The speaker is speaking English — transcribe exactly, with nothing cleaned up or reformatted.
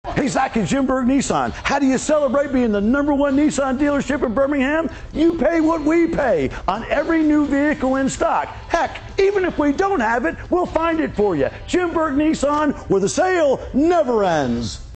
Hey, Zack and Jim Burke Nissan. How do you celebrate being the number one Nissan dealership in Birmingham? You pay what we pay on every new vehicle in stock. Heck, even if we don't have it, we'll find it for you. Jim Burke Nissan, where the sale never ends.